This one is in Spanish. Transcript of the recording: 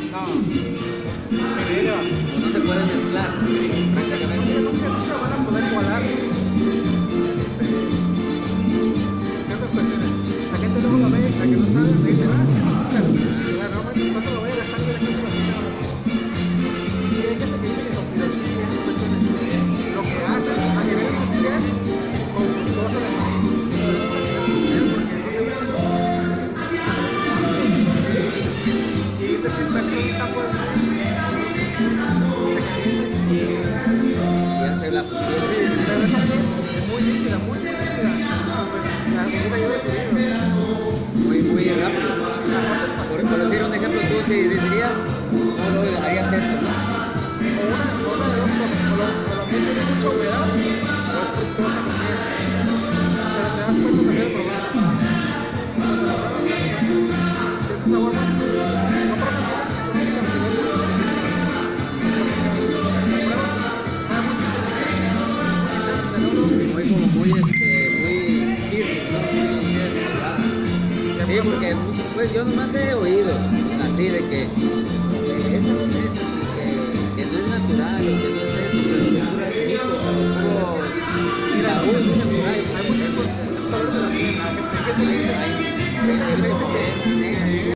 No, me No se puede mezclar prácticamente. nunca van a poder igualar ciertas cuestiones. La gente luego lo ve, la que no sabe, me dice, ah, es que es azúcar. Y la normalmente cuando lo ve, la sangre, la gente lo asocia a azúcar. Y hay gente que dice que con piroxina y esas cuestiones, lo que hacen a nivel industrial, con glucosa de maíz. Pero eso es a nivel industrial, porque y se sienta aquí un campo de maíz, se calienta Y hace la función. pero esa piel es muy líquida, muy líquida. La comida yo he decidido. Muy rápido. Por decir un ejemplo, tú si decidirías, no lo harías esto, ¿no? O una de dos cosas, o la piel tiene mucha humedad, o es fructosa también. Pero te das cuenta también del problema. Cuando la pruebas, sientes sabor más. No proporciona a nivel de la prueba, sabe muy sintética. Muy como muy firme, ¿no? Sí, porque pues yo nomás he oído así de que eso no es así, que no es natural o que no es eso, pero es puro mito.